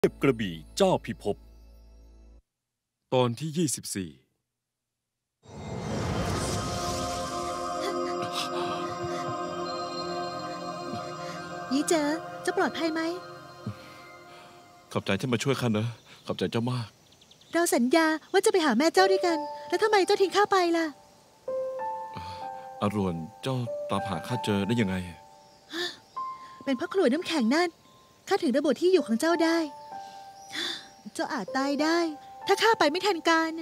เทพกระบี่เจ้าพิภพตอนที่ 24 ยี่เจอจะปลอดภัยไหมขอบใจที่มาช่วยข้านะขอบใจเจ้ามากเราสัญญาว่าจะไปหาแม่เจ้าด้วยกันแล้วทำไมเจ้าทิ้งข้าไปล่ะอารวนเจ้าตามหาข้าเจอได้ยังไงเป็นเพราะขลุ่ยน้ำแข็งนั่นข้าถึงระบุที่อยู่ของเจ้าได้เจ้าอาจตายได้ถ้าข้าไปไม่ทันการ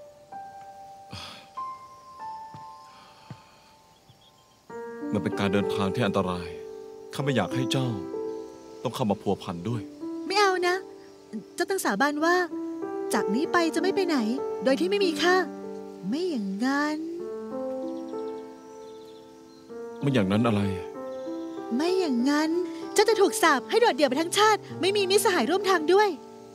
มันเป็นการเดินทางที่อันตรายข้าไม่อยากให้เจ้าต้องเข้ามาพัวพันด้วยไม่เอานะเจ้าต้องสาบานว่าจากนี้ไปจะไม่ไปไหนโดยที่ไม่มีข้าไม่อย่างนั้นไม่อย่างนั้นอะไรไม่อย่างนั้นเจ้าจะถูกสาปให้โดดเดี่ยวไปทั้งชาติไม่มีมิตรสหายร่วมทางด้วย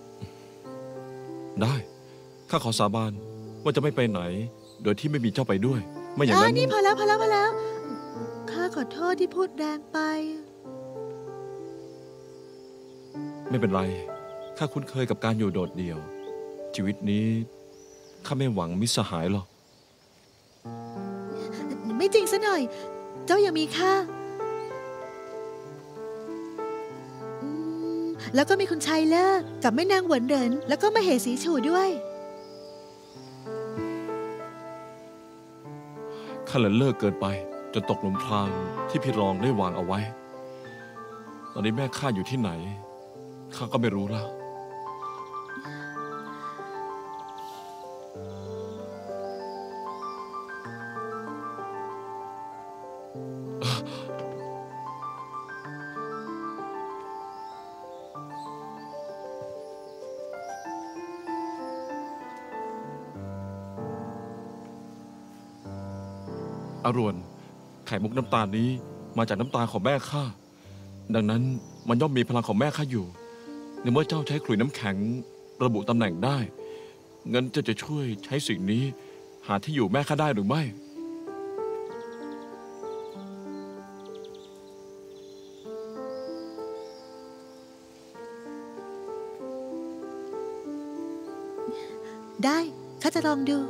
ได้ข้าขอสาบานว่าจะไม่ไปไหนโดยที่ไม่มีเจ้าไปด้วยไม่อย่างนั้นนี่พอแล้วข้าขอโทษที่พูดแรงไปไม่เป็นไรข้าคุ้นเคยกับการอยู่โดดเดี่ยวชีวิตนี้ข้าไม่หวังมิตรสหายหรอกไม่จริงซะหน่อยเจ้ายังมีข้าแล้วก็มีคุณชายเลิกกับแม่นางหวนเหรินแล้วก็มเหสีฉู่ด้วยข้าเลิกเกินไปจนตกหลุมพรางที่พี่รองได้วางเอาไว้ตอนนี้แม่ข้าอยู่ที่ไหนข้าก็ไม่รู้แล้วอรวนไข่มุกน้ำตาลนี้มาจากน้ำตาของแม่ข้าดังนั้นมันย่อมมีพลังของแม่ข้าอยู่ในเมื่อเจ้าใช้ขลุ่ยน้ำแข็งระบุตำแหน่งได้งั้นเจ้าจะช่วยใช้สิ่งนี้หาที่อยู่แม่ข้าได้หรือไม่ได้ข้าจะลองดู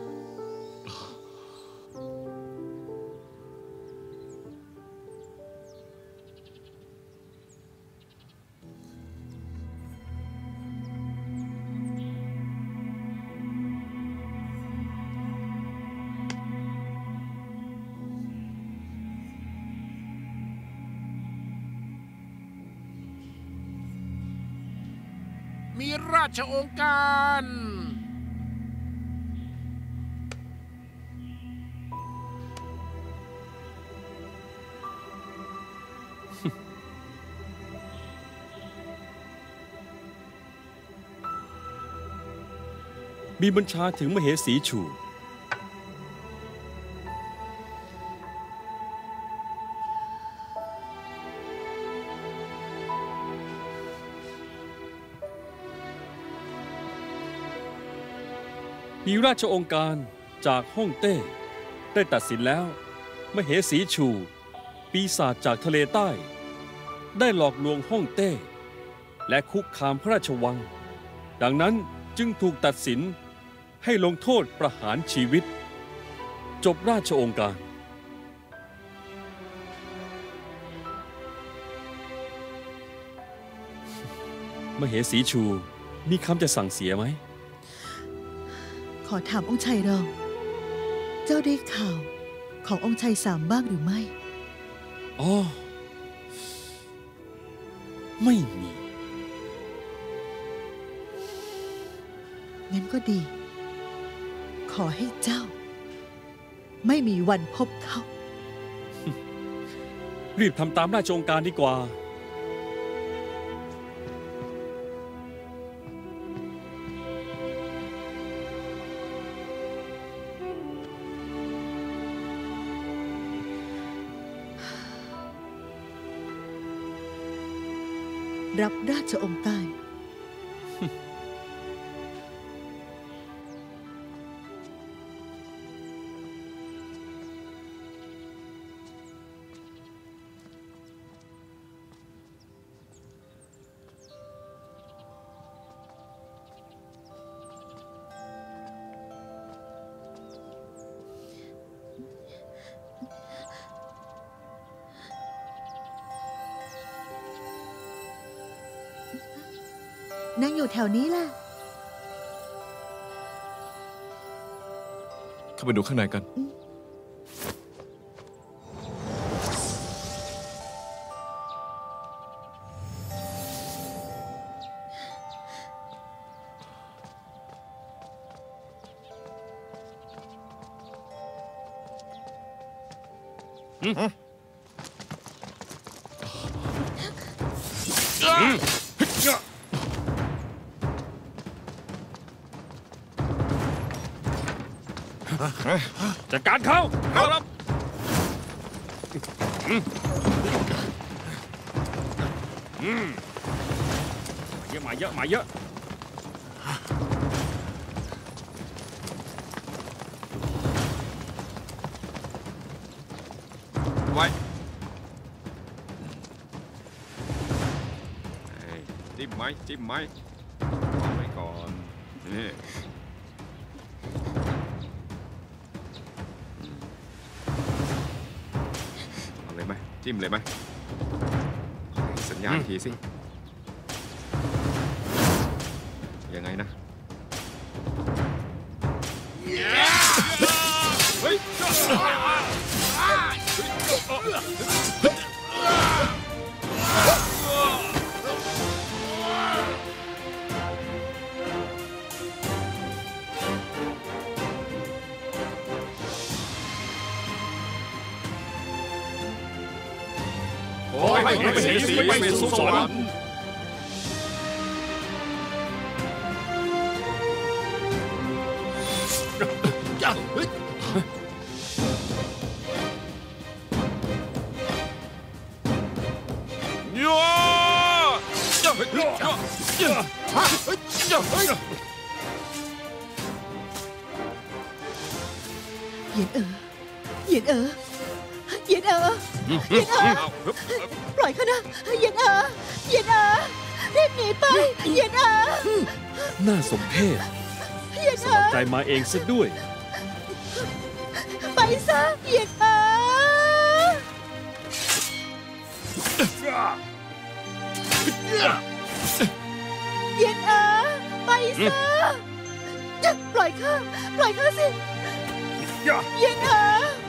มีราชโองการมีบัญชาถึงมเหสีฉู่มีราชองค์การจากฮ่องเต้ได้ตัดสินแล้วมเหสีฉู่ปีศาจจากทะเลใต้ได้หลอกลวงฮ่องเต้และคุกคามพระราชวังดังนั้นจึงถูกตัดสินให้ลงโทษประหารชีวิตจบราชองค์การมเหสีฉู่มีคำจะสั่งเสียไหมขอถามองค์ชัยรองเจ้าได้ข่าวขององค์ชัยสามบ้างหรือไม่อ๋อไม่มีงั้นก็ดีขอให้เจ้าไม่มีวันพบเขารีบทำตามราชองค์การดีกว่ารับราชองค์การนางอยู่แถวนี้แหละเข้าไปดูข้างในกันจัดการเขาครับเยอะมาเยอะมาเยอะไว้จิ้มไหมจิ้มไหมวางไว้ก่อนนี่เอาเลยไหมจิ้มเลยไหมให้สัญญาณทีสิยังไงนะเฮ้ยโอ้ยไม่เสียสีไม่สุขสวรรค์เหยียนเอ๋อเหยียนเอ๋อเหยียนเอ๋อเหยียนเอ๋อปล่อยเขานะเหยียนเอ๋อเหยียนเอ๋อรีบหนีไปเหยียนเอ๋อน่าสมเพชเหยียนสเอ๋มัคอรใจมาเองซะด้วยไปซะเหยียนเอ๋อเหยียนเอ๋อไปซะปล่อยข้าสิเหยียนเอ๋อ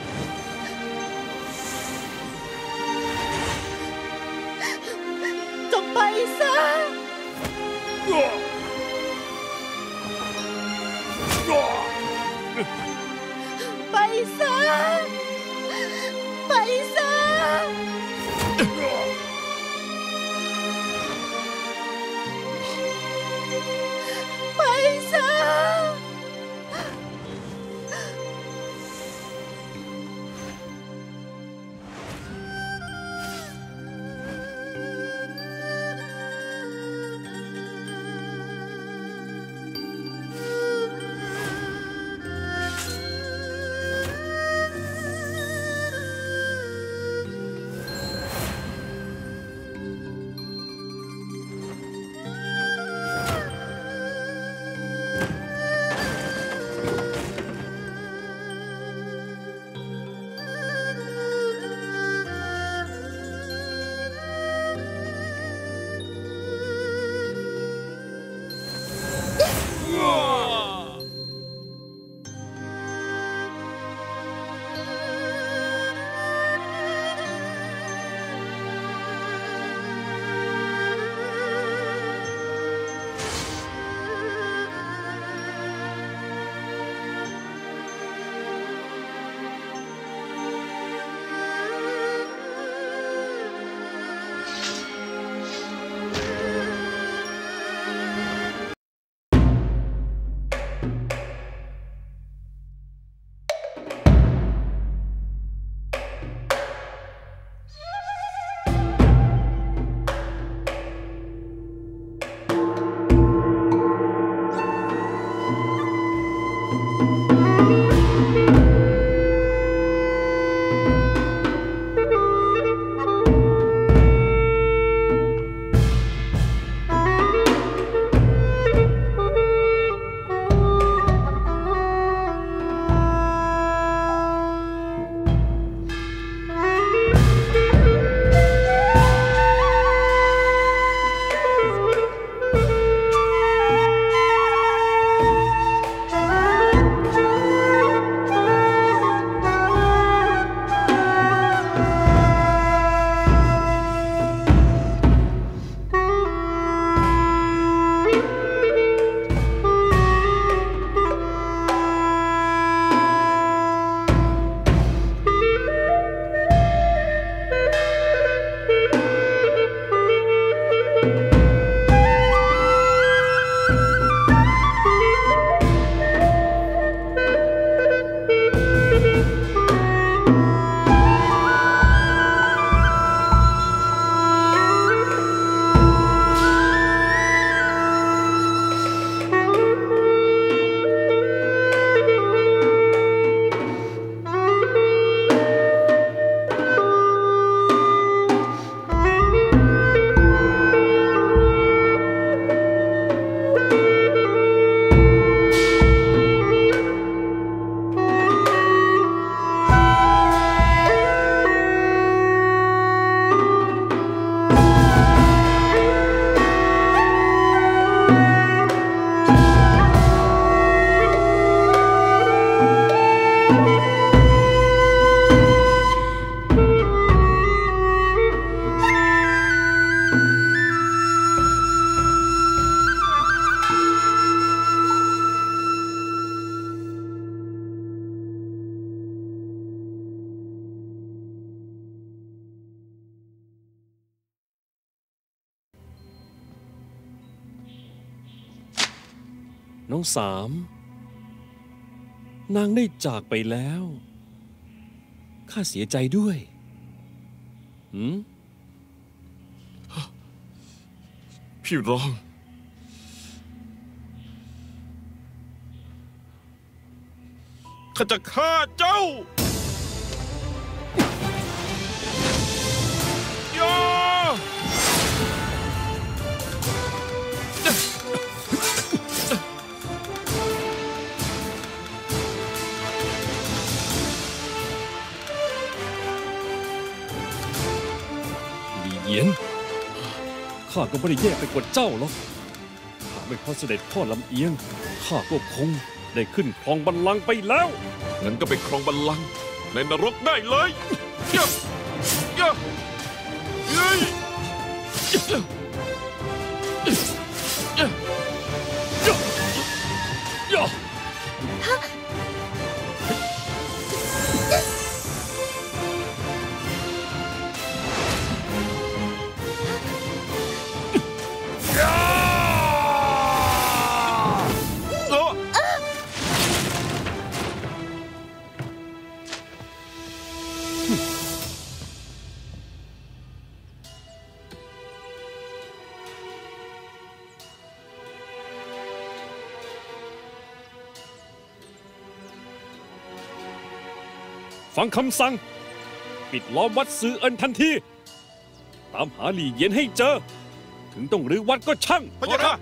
จงไปซะไปซะไปซะไปซะน้องสาม นางได้จากไปแล้วข้าเสียใจด้วยพี่รองข้าจะฆ่าเจ้าอย่าหลี่เหยียนข้าก็ไม่ได้แย่ไปกว่าเจ้าหรอกหากไม่เพราะเสด็จพ่อลำเอียงข้าก็คงได้ขึ้นครองบัลลังก์ไปแล้วงั้นก็ไปครองบัลลังก์ในนรกได้เลยย่าย่าเฮ้ยย่าฟังคำสั่งปิดล้อมวัดซือเอินทันทีตามหาหลี่เหยียนให้เจอถึงต้องรื้อวัดก็ช่างพระเจ้าค่ะ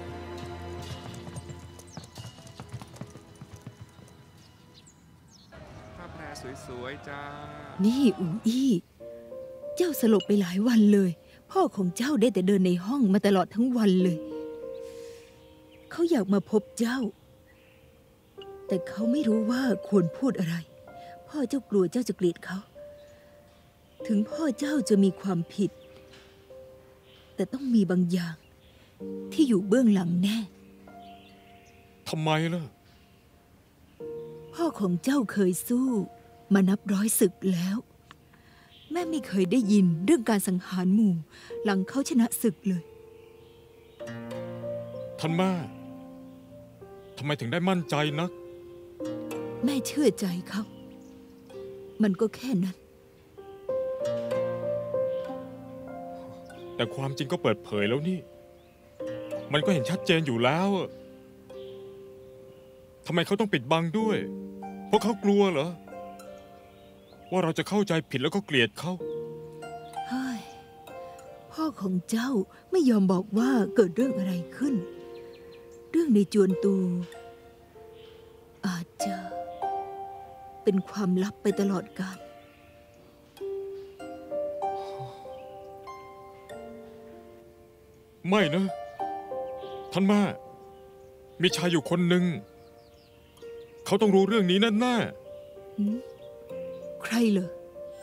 ผ้าแพรสวยๆจ้านี่อูอี้เจ้าสลบไปหลายวันเลยพ่อของเจ้าได้แต่เดินในห้องมาตลอดทั้งวันเลยเขาอยากมาพบเจ้าแต่เขาไม่รู้ว่าควรพูดอะไรพ่อเจ้ากลัวเจ้าจะเกลียดเขาถึงพ่อเจ้าจะมีความผิดแต่ต้องมีบางอย่างที่อยู่เบื้องหลังแน่ทำไมล่ะพ่อของเจ้าเคยสู้มานับร้อยศึกแล้วแม่ไม่เคยได้ยินเรื่องการสังหารหมู่หลังเขาชนะศึกเลยท่านแม่ทำไมถึงได้มั่นใจนักแม่เชื่อใจเขามันก็แค่นั้นแต่ความจริงก็เปิดเผยแล้วนี่มันก็เห็นชัดเจนอยู่แล้วทำไมเขาต้องปิดบังด้วยเพราะเขากลัวเหรอว่าเราจะเข้าใจผิดแล้วก็เกลียดเขาเฮ้ยพ่อของเจ้าไม่ยอมบอกว่าเกิดเรื่องอะไรขึ้นเรื่องในจวนตูอาจจะเป็นความลับไปตลอดกาลไม่นะท่านแม่มีชายอยู่คนหนึ่งเขาต้องรู้เรื่องนี้แน่ใครเหรอ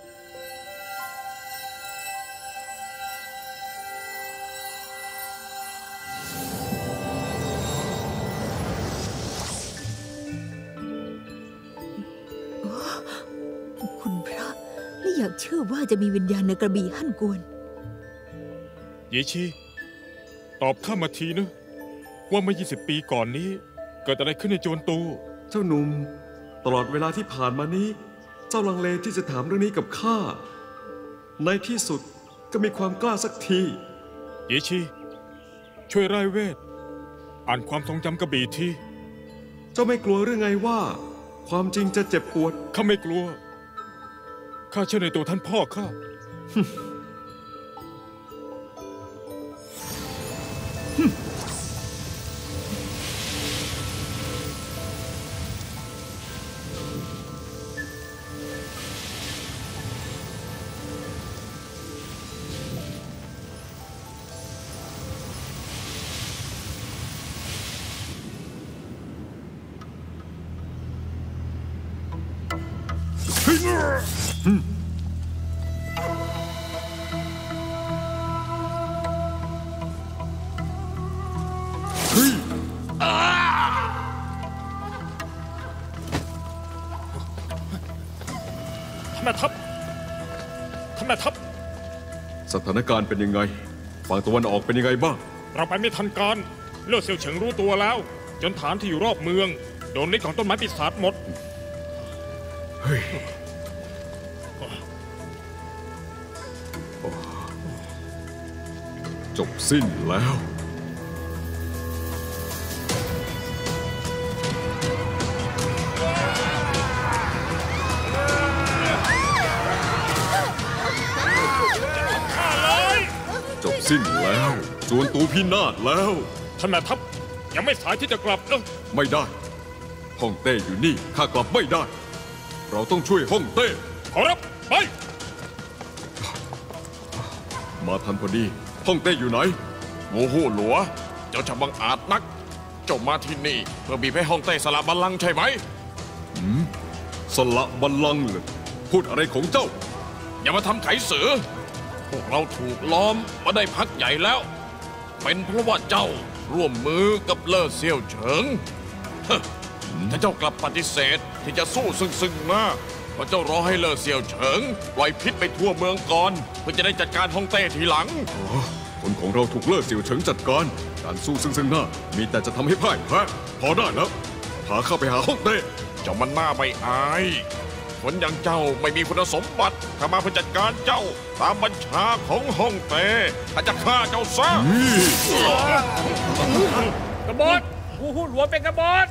คุณพระไม่อยากเชื่อว่าจะมีวิญญาณในกระบี่ฮั่นกวนเยชีตอบข้ามาทีนะว่าเมื่อ20 ปีก่อนนี้เกิดอะไรขึ้นในโจวนตูเจ้าหนุ่มตลอดเวลาที่ผ่านมานี้เจ้าลังเลที่จะถามเรื่องนี้กับข้าในที่สุดก็มีความกล้าสักทีเยชีช่วยไร้เวทอ่านความทรงจำกระบี่ทีเจ้าไม่กลัวหรือไงว่าความจริงจะเจ็บปวดข้าไม่กลัวข้าเชื่อในตัวท่านพ่อข้าแม่ทัพท่านแม่ทัพสถานการณ์เป็นยังไงฝั่งตะวันออกเป็นยังไงบ้างเราไปไม่ทันการเลือดเซียวเฉิงรู้ตัวแล้วจนฐานที่อยู่รอบเมืองโดนฤทธิ์ของต้นไม้ปีศาจหมดจบสิ้นแล้ว จบสิ้นแล้วจวนตูพินาศแล้วท่านแม่ทัพยังไม่สายที่จะกลับนะไม่ได้ฮ่องเต้อยู่นี่ข้ากลับไม่ได้ เราต้องช่วยฮ่องเต้ขอรับไปมาทันพอดีฮ่องเต้อยู่ไหนโมโหหลัว เจ้าช่างบังอาจนักเจ้ามาที่นี่เพื่อบีบให้ฮ่องเต้สละบัลลังก์ใช่ไหมสละบัลลังก์เลยพูดอะไรของเจ้าอย่ามาทำไขสือพวกเราถูกล้อมมาได้พักใหญ่แล้ว เป็นเพราะว่าเจ้าร่วมมือกับเล่อเซี่ยวเฉิงฮะถ้าเจ้ากลับปฏิเสธที่จะสู้ซึ่งหน้าเพราะเจ้ารอให้เล่อเซี่ยวเฉิงปล่อยพิษไปทั่วเมืองก่อนเพื่อจะได้จัดการฮ่องเต้ทีหลังคนของเราถูกเล่อเสี่ยวเฉิงจัดการ การสู้ซึ่งหน้า มีแต่จะทำให้พ่ายแพ้พอได้แล้วพาข้าไปหาฮ่องเต้เจ้ามันหน้าไม่อายคนอย่างเจ้าไม่มีคุณสมบัติข้ามาเพื่อจัดการเจ้าตามบัญชาของฮ่องเต้ถ้าจะฆ่าเจ้าซะกบฏผู้หูหลวงเป็นกบฏ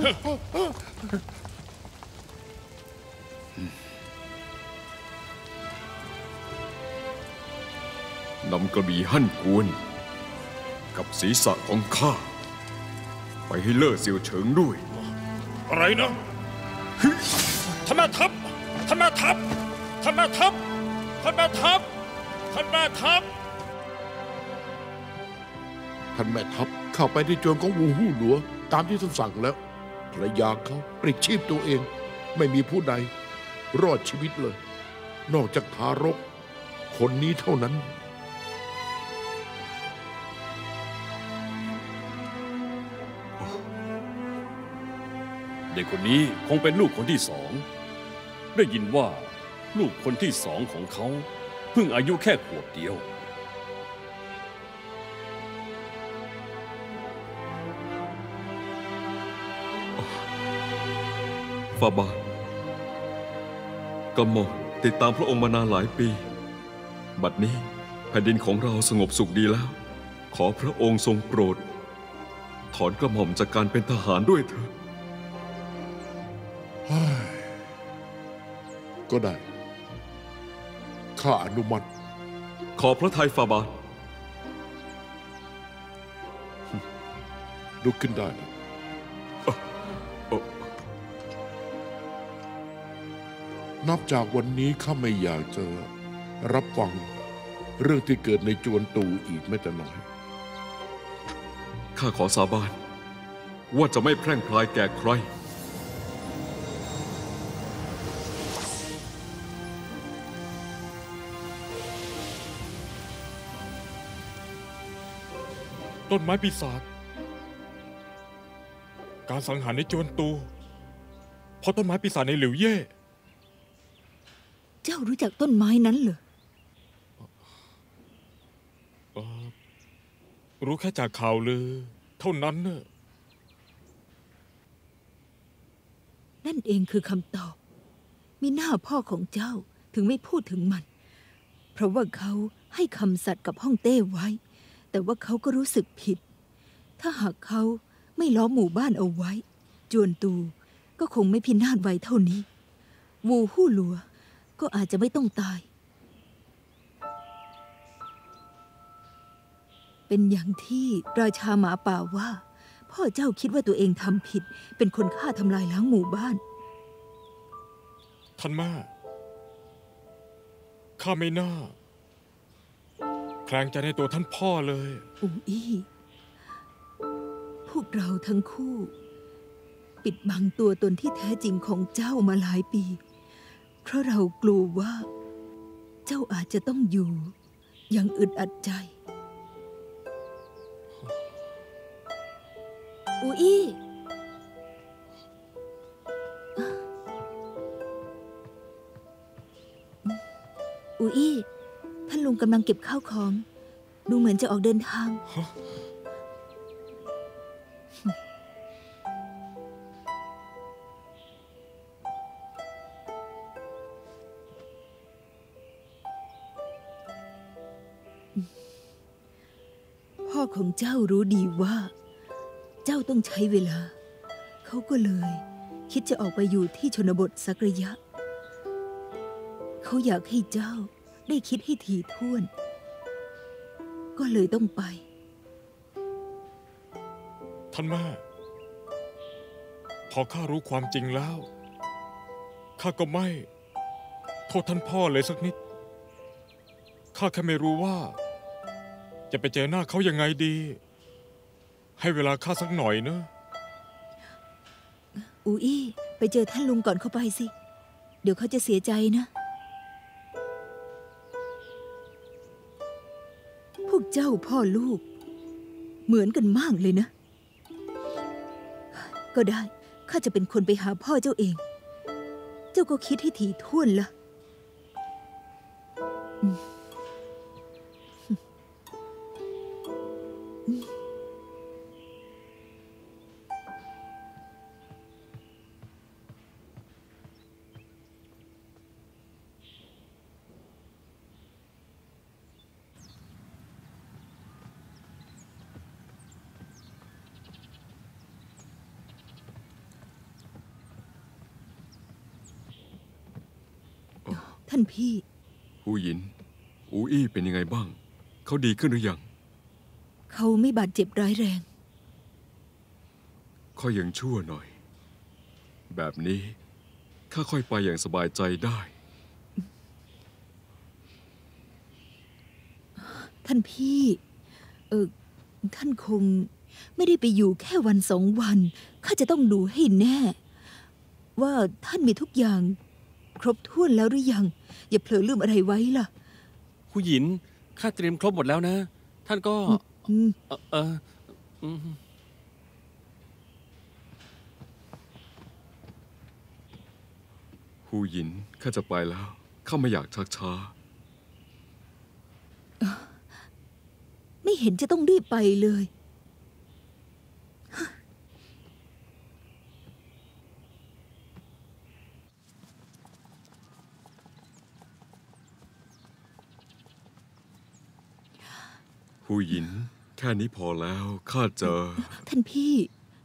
นำกระบี่หั่นกวนกับศีรษะของข้าไปให้เล่อเสี่ยวเฉิงด้วยอะไรนะท่านแม่ทัพท่านแม่ทัพท่านแม่ทัพท่านแม่ทัพท่านแม่ทัพท่านแม่ทัพเข้าไปที่จวนของวูฮู่หลัวตามที่ท่านสั่งแล้วภรรยาเขาปลิดชีพตัวเองไม่มีผู้ใดรอดชีวิตเลย นอกจากทารกคนนี้เท่านั้นเด็กคนนี้คงเป็นลูกคนที่สอง ได้ยินว่าลูกคนที่สองของเขาเพิ่งอายุแค่ขวบเดียวฟาบาทกระหม่อมติดตามพระองค์มานานหลายปี บัดนี้แผ่นดินของเราสงบสุขดีแล้ว ขอพระองค์ทรงโปรด ถอนกระหม่อมจากการเป็นทหารด้วยเถิดก็ได้ข้าอนุมัติขอพระทัยฟาบาทลุกขึ้นได้แล้วนับจากวันนี้ข้าไม่อยากจะรับฟังเรื่องที่เกิดในจวนตูอีกแม้แต่น้อยข้าขอสาบานว่าจะไม่แพร่งพรายแก่ใครต้นไม้ปีศาจการสังหารในจวนตูเพราะต้นไม้ปีศาจในหลิวเย่เจ้ารู้จักต้นไม้นั้นเหรอรู้แค่จากข่าวลือเท่านั้นน่ะนั่นเองคือคำตอบมีหน้าพ่อของเจ้าถึงไม่พูดถึงมัน เพราะว่าเขาให้คำสัตย์กับฮ่องเต้ไว้ แต่ว่าเขาก็รู้สึกผิด ถ้าหากเขาไม่ล้อมหมู่บ้านเอาไว้ จวนตูก็คงไม่พินาศไวเท่านี้ วูฮู่หลัวก็อาจจะไม่ต้องตาย เป็นอย่างที่ราชาหมาป่าว่า พ่อเจ้าคิดว่าตัวเองทำผิด เป็นคนฆ่าทำลายล้างหมู่บ้านท่านแม่ข้าไม่น่าแคลงใจในตัวท่านพ่อเลยอูอี้ พวกเราทั้งคู่ ปิดบังตัวตนที่แท้จริงของเจ้ามาหลายปี เพราะเรากลัวว่า เจ้าอาจจะต้องอยู่อย่างอึดอัดใจ อูอี้ อูอี้ ท่านลุงกำลังเก็บข้าวของ ดูเหมือนจะออกเดินทางของเจ้ารู้ดีว่า เจ้าต้องใช้เวลา เขาก็เลยคิดจะออกไปอยู่ที่ชนบทสักระยะ เขาอยากให้เจ้าได้คิดให้ถี่ถ้วน ก็เลยต้องไปท่านแม่พอข้ารู้ความจริงแล้วข้าก็ไม่โทษท่านพ่อเลยสักนิดข้าแค่ไม่รู้ว่าจะไปเจอหน้าเขายังไงดีให้เวลาข้าสักหน่อยเนอะอูอี้ไปเจอท่านลุงก่อนเข้าไปสิ เดี๋ยวเขาจะเสียใจนะ พวกเจ้าพ่อลูก เหมือนกันมากเลยนะ ก็ได้ข้าจะเป็นคนไปหาพ่อเจ้าเอง เจ้าก็คิดให้ถี่ถ้วนละท่านพี่หูหยิน อูอี้เป็นยังไงบ้าง เขาดีขึ้นหรือยังเขาไม่บาดเจ็บร้ายแรงค่อยยังชั่วหน่อย แบบนี้ข้าค่อยไปอย่างสบายใจได้ท่านพี่ท่านคงไม่ได้ไปอยู่แค่วันสองวันข้าจะต้องดูให้แน่ ว่าท่านมีทุกอย่างครบถ้วนแล้วหรือยัง อย่าเผลอลืมอะไรไว้ล่ะผู้หญินข้าเตรียมครบหมดแล้วนะ ท่านก็อืมหูหยินข้าจะไปแล้ว ข้าไม่อยากชักช้าไม่เห็นจะต้องรีบไปเลยหูหยิน แค่นี้พอแล้วข้าจะท่านพี่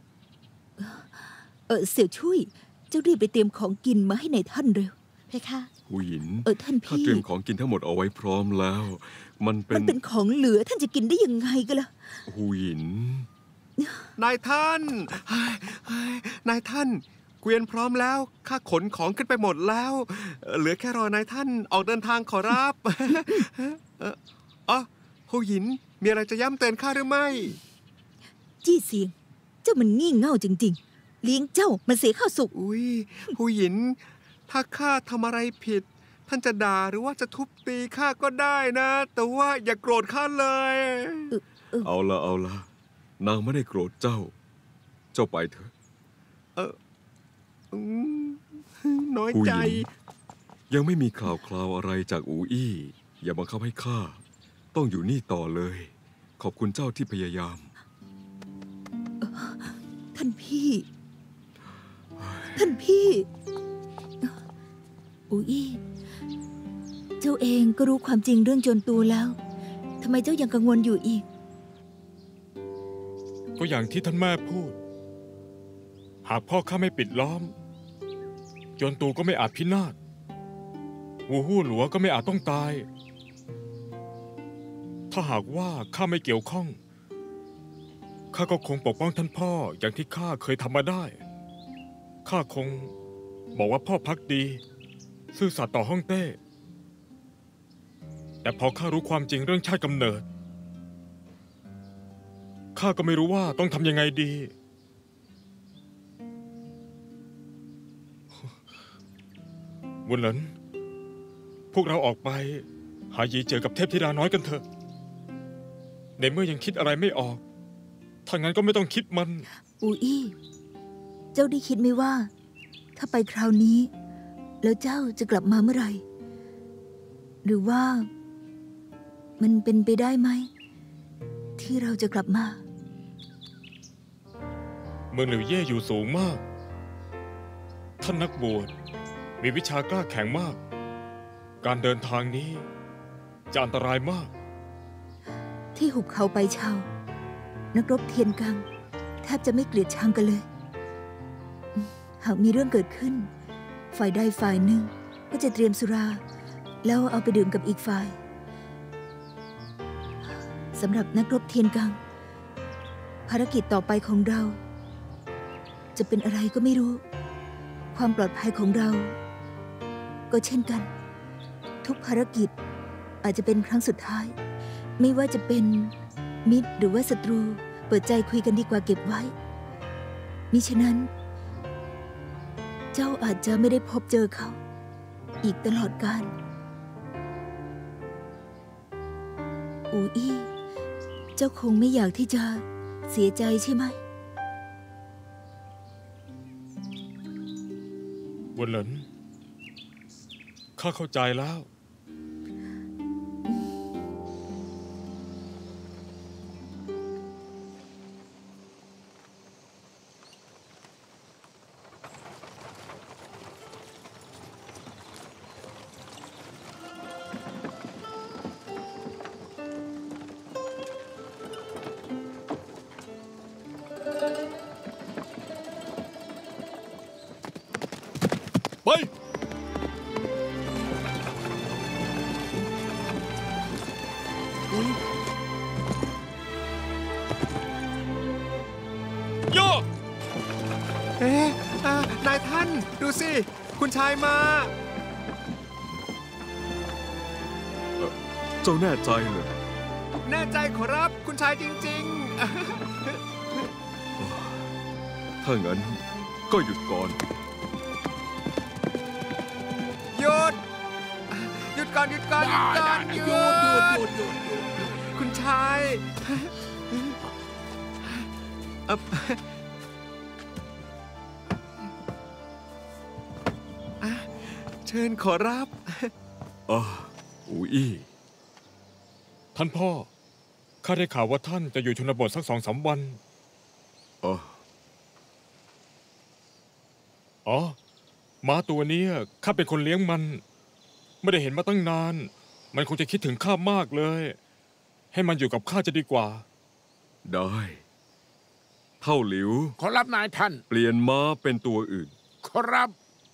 เสี่ยวช่วย เจ้ารีบไปเตรียมของกินมาให้ในท่านเร็วเพคะหูหยินท่านพี่ข้าเตรียมของกินทั้งหมดเอาไว้พร้อมแล้ว มันเป็นของเหลือท่านจะกินได้ยังไงกันล่ะหูหยินนายท่านนายท่านเกวียนพร้อมแล้วข้าขนของขึ้นไปหมดแล้ว เหลือแค่รอนายท่านออกเดินทางขอรับ หูหยินมีอะไรจะย้ำเตือนข้าหรือไม่จี้เสียง เจ้ามันงี่เง่าจริงๆ เลี้ยงเจ้ามันเสียข้าวสุกอุ้ยหูหยิน ถ้าข้าทำอะไรผิด ท่านจะด่าหรือว่าจะทุบตีข้าก็ได้นะ แต่ว่าอย่าโกรธข้าเลยเอาละนางไม่ได้โกรธเจ้า เจ้าไปเถอะน้อยหูหใจยินยังไม่มีข่าวคราวอะไรจากอูอี้อย่าบังคับให้ข้าต้องอยู่นี่ต่อเลย ขอบคุณเจ้าที่พยายามท่านพี่ ท่านพี่ อูอี้ เจ้าเองก็รู้ความจริงเรื่องจวนตูแล้วทำไมเจ้ายังกังวลอยู่อีกก็อย่างที่ท่านแม่พูด หากพ่อข้าไม่ปิดล้อมจวนตูก็ไม่อาจพินาศวูฮู่หลัวก็ไม่อาจต้องตาย ถ้าหากว่าข้าไม่เกี่ยวข้องข้าก็คงปกป้องท่านพ่ออย่างที่ข้าเคยทำมาได้ข้าคงบอกว่าพ่อพักดีซื่อสัตย์ต่อฮ่องเต้ แต่พอข้ารู้ความจริงเรื่องชาติกำเนิดข้าก็ไม่รู้ว่าต้องทำยังไงดีวุนเหลินพวกเราออกไปหาหยีเจอกับเทพธิดาน้อยกันเถอะในเมื่อยังคิดอะไรไม่ออกถ้างั้นก็ไม่ต้องคิดมันอูอี้ เจ้าได้คิดไหมว่า ถ้าไปคราวนี้ แล้วเจ้าจะกลับมาเมื่อไหร่ หรือว่า มันเป็นไปได้ไหม ที่เราจะกลับมาเมืองหลิวเย่อยู่สูงมาก ท่านนักบวชมีวิชากล้าแข็งมาก การเดินทางนี้จะอันตรายมากที่หุบเขาไปเชานักรบเทียนกังแทบจะไม่เกลียดชังกันเลย หากมีเรื่องเกิดขึ้น ฝ่ายใดฝ่ายหนึ่งก็จะเตรียมสุราแล้วเอาไปดื่มกับอีกฝ่ายสำหรับนักรบเทียนกังภารกิจต่อไปของเราจะเป็นอะไรก็ไม่รู้ความปลอดภัยของเราก็เช่นกันทุกภารกิจอาจจะเป็นครั้งสุดท้ายไม่ว่าจะเป็นมิตรหรือว่าศัตรูเปิดใจคุยกันดีกว่าเก็บไว้มิฉะนั้นเจ้าอาจจะไม่ได้พบเจอเขาอีกตลอดกาลอูอี้เจ้าคงไม่อยากที่จะเสียใจใช่ไหมเวนเหลินข้าเข้าใจแล้ว ไป ย่อนายท่านดูสิคุณชายมาเจ้าแน่ใจเหรอแน่ใจขอรับคุณชายจริงถ้างั้นก็หยุดก่อนๆ หยุดก่อนหยุดก่อนหยุดก่อนหยุดคุณชายเชิญขอรับอูอี้ท่านพ่อข้าได้ข่าวว่าท่านจะอยู่ชนบทสัก2-3 วัน อ๋อม้าตัวนี้ข้าเป็นคนเลี้ยงมันไม่ได้เห็นมาตั้งนานมันคงจะคิดถึงข้ามากเลยให้มันอยู่กับข้าจะดีกว่าได้ เท่าหลิวขอรับนายท่านเปลี่ยนม้าเป็นตัวอื่นขอรับ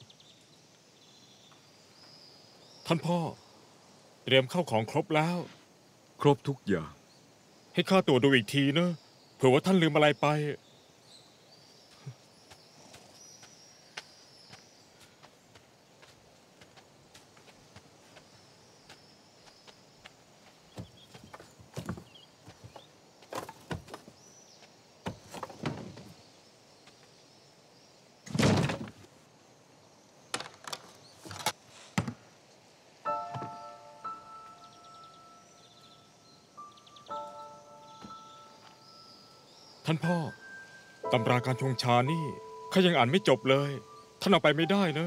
ท่านพ่อเตรียมข้าวของครบแล้วครบทุกอย่างให้ข้าตรวจดูอีกทีนะเผื่อว่าท่านลืมอะไรไปท่านพ่อตำราการชงชานี่ข้ายังอ่านไม่จบเลยท่านเอาไปไม่ได้นะ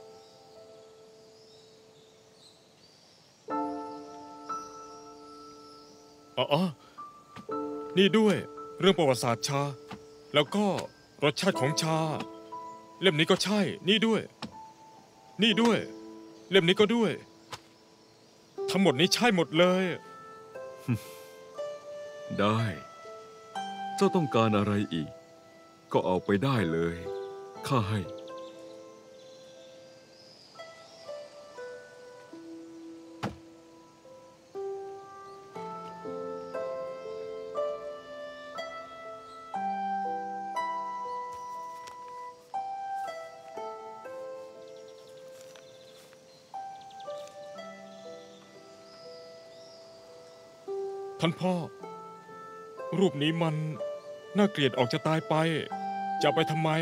อ๋อนี่ด้วยเรื่องประวัติศาสตร์ชาแล้วก็รสชาติของชาเล่มนี้ก็ใช่นี่ด้วยเล่มนี้ก็ด้วยทั้งหมดนี้ใช่หมดเลยได้ เจ้าต้องการอะไรอีก ก็เอาไปได้เลย ข้าให้ท่านพ่อรูปนี้มันน่าเกลียดออกจะตายไปจะเอาไปทำไม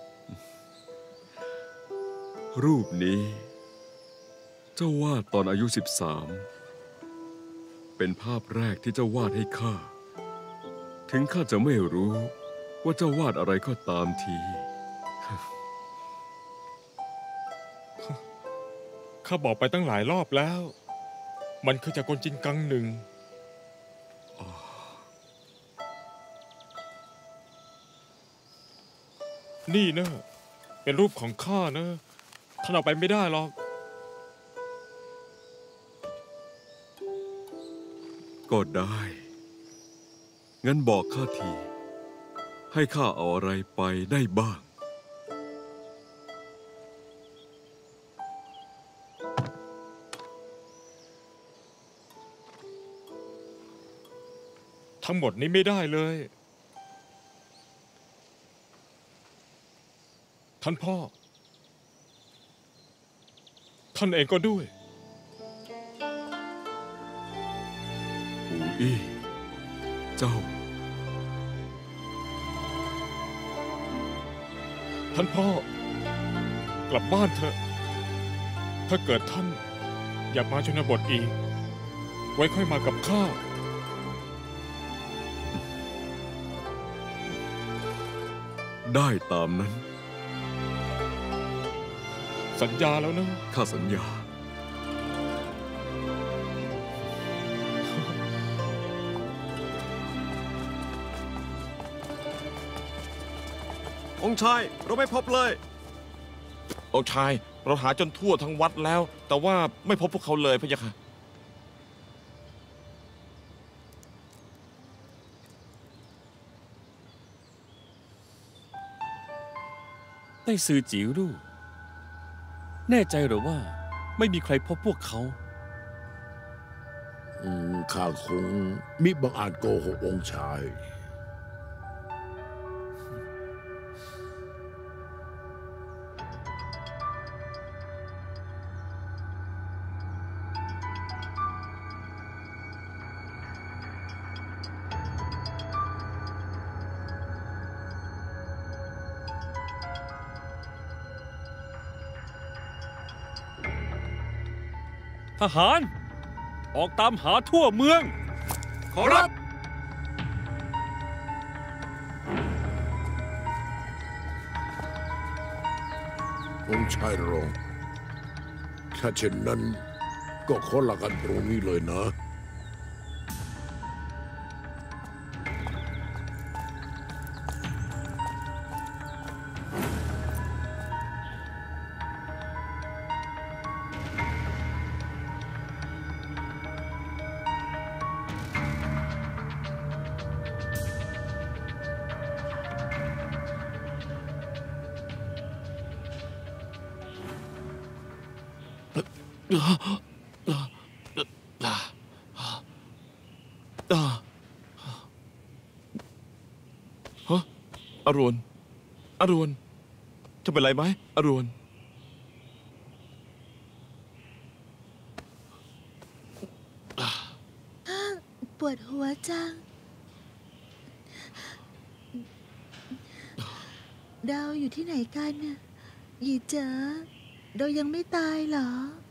รูปนี้ เจ้าวาดตอนอายุ 13 เป็นภาพแรกที่เจ้าวาดให้ข้า ถึงข้าจะไม่รู้ว่าเจ้าวาดอะไรก็ตามทีข้าบอกไปตั้งหลายรอบแล้ว มันคือจากคนจินกังหนึ่งนี่นะเป็นรูปของข้านะท่านเอาไปไม่ได้หรอกก็ได้งั้นบอกข้าที ให้ข้าเอาอะไรไปได้บ้างทั้งหมดนี้ไม่ได้เลย ท่านพ่อ ท่านเองก็ด้วยอูอี้ เจ้าท่านพ่อ กลับบ้านเถอะ ถ้าเกิดท่านอยากมาชนบทอีก ไว้ค่อยมากับข้าได้ตามนั้นสัญญาแล้วนะข้าสัญญาองค์ชายเราไม่พบเลยองค์ชาย เราหาจนทั่วทั้งวัดแล้ว แต่ว่าไม่พบพวกเขาเลยพะยะค่ะไต้ซือจิ๋วรู่แน่ใจหรือว่าไม่มีใครพบพวกเขาข้าคงมิบังอาจโกหกองค์ชายทหาร ออกตามหาทั่วเมืองขอรับองค์ชายรอง ถ้าเช่นนั้นก็ขอลากันตรงนี้เลยนะฮะอรวนอรวนจะเป็นไรไหมอรวนปวดหัวจัง ดาวอยู่ที่ไหนกันน่ะหยีเจ๋อเรายังไม่ตายเหรอ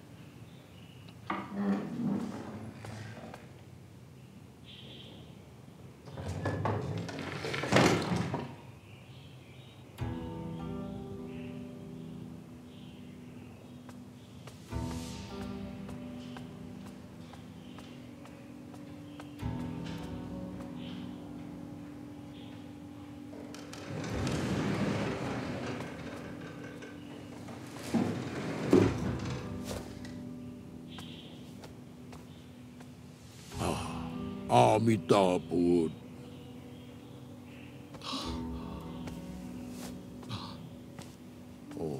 อามิตาพุทธโอ้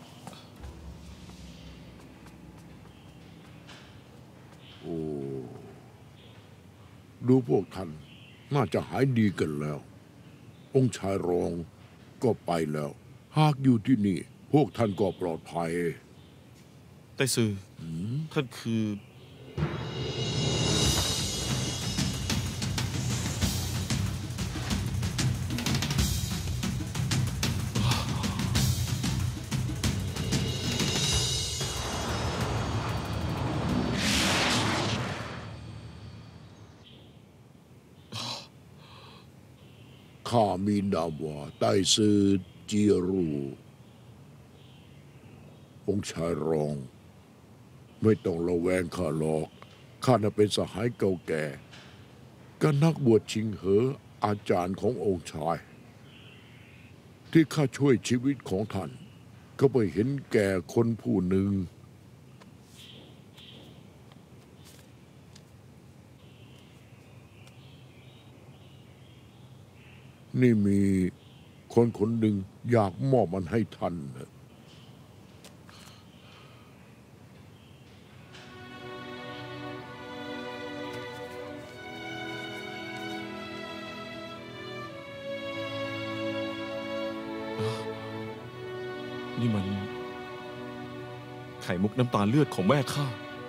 ดูพวกท่านน่าจะหายดีกันแล้ว องค์ชายรองก็ไปแล้ว หากอยู่ที่นี่ พวกท่านก็ปลอดภัยไต้ซือท่านคือข้ามีนามว่าไต้ซือเจียรูองค์ชายรอง ไม่ต้องระแวงข้าหรอก ข้าน่ะเป็นสหายเก่าแก่กับนักบวชชิงเหออาจารย์ขององค์ชาย ที่ข้าช่วยชีวิตของท่าน ก็ไปเห็นแก่คนผู้หนึ่งนี่มีคนหนึ่งอยากมอบมันให้ท่านนะนี่มัน ไข่มุกน้ำตาเลือดของแม่ข้า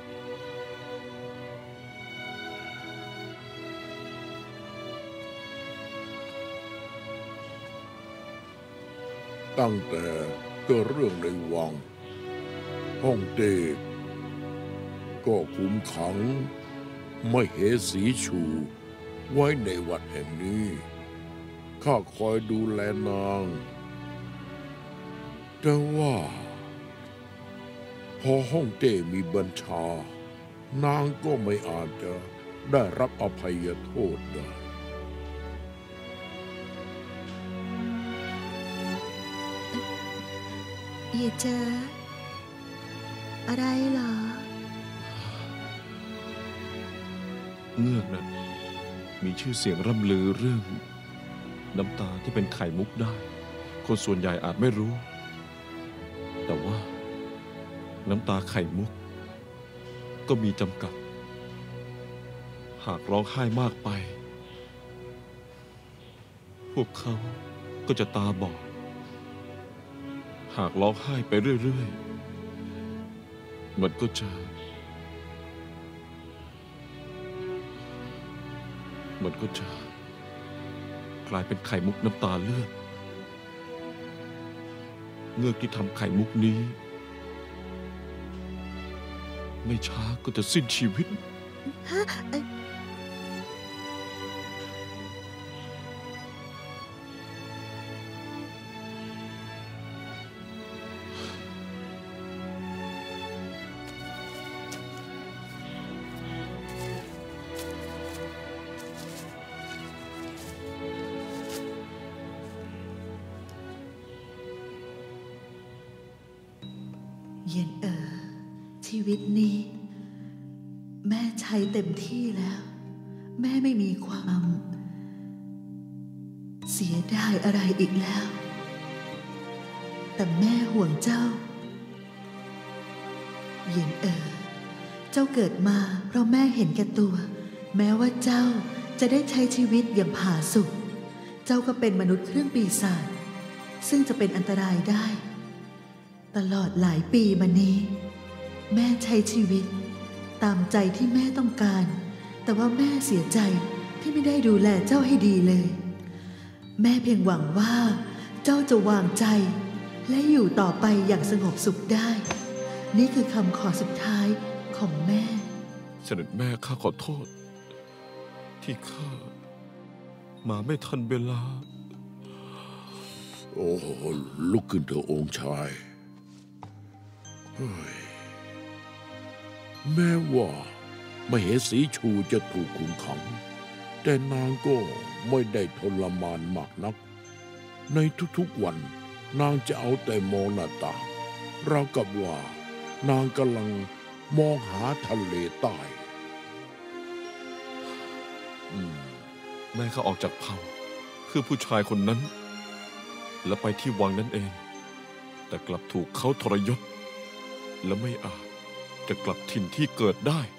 ตั้งแต่เกิดเรื่องในวังฮ่องเต้ก็คุมขังไม่เหสีชูไว้ในวัดแห่งนี้ข้าคอยดูแลนางแต่ว่าพอฮ่องเต้มีบัญชานางก็ไม่อาจจะได้รับอภัยโทษได้เย่เจออะไรเหรอเงือกนั้นมีชื่อเสียงร่ำลือเรื่อง น้ำตาที่เป็นไข่มุกได้ คนส่วนใหญ่อาจไม่รู้ แต่ว่าน้ำตาไข่มุก ก็มีจำกัด หากร้องไห้มากไป พวกเขาก็จะตาบอด หากร้องไห้ไปเรื่อยๆมันก็จะกลายเป็นไข่มุกน้ำตาเลือดเงือกที่ทำไข่มุกนี้ ไม่ช้าก็จะสิ้นชีวิตเย็นชีวิตนี้ แม่ใช้เต็มที่แล้ว แม่ไม่มีความเสียดายอะไรอีกแล้ว แต่แม่ห่วงเจ้า เย็นเจ้าเกิดมาเพราะแม่เห็นแก่ตัว แม้ว่าเจ้าจะได้ใช้ชีวิตอย่างผาสุกเจ้าก็เป็นมนุษย์เครื่องปีศาจซึ่งจะเป็นอันตรายได้ ตลอดหลายปีมานี้ แม่ใช้ชีวิตตามใจที่แม่ต้องการแต่ว่าแม่เสียใจที่ไม่ได้ดูแลเจ้าให้ดีเลย แม่เพียงหวังว่าเจ้าจะวางใจและอยู่ต่อไปอย่างสงบสุขได้ นี่คือคำขอสุดท้ายของแม่เสด็จแม่ข้าขอโทษ ที่ข้ามาไม่ทันเวลาโอ้ลุกขึ้นเถอะองค์ชายเฮ้ยแม้ว่ามเหสีชูจะถูกคุมขังแต่นางก็ไม่ได้ทรมานมากนักในทุกๆวันนางจะเอาแต่มองหน้าต่างราวกับว่านางกำลังมองหาทะเลใต้แม่ข้าออกจากเผ่าคือผู้ชายคนนั้น และไปที่วังนั่นเอง แต่กลับถูกเขาทรยศและไม่อาจจะกลับถิ่นที่เกิดได้